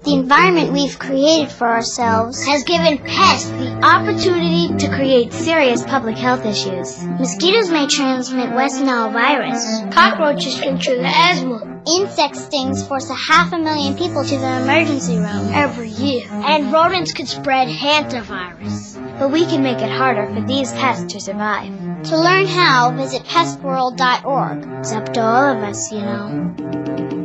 The environment we've created for ourselves has given Pest the opportunity to create serious public health issues. Mosquitoes may transmit West Nile virus. Cockroaches can trigger asthma. Insect stings force 500,000 people to the emergency room every year. And rodents can spread hantavirus. But we can make it harder for these pests to survive. To learn how, visit pestworld.org. It's up to all of us, you know.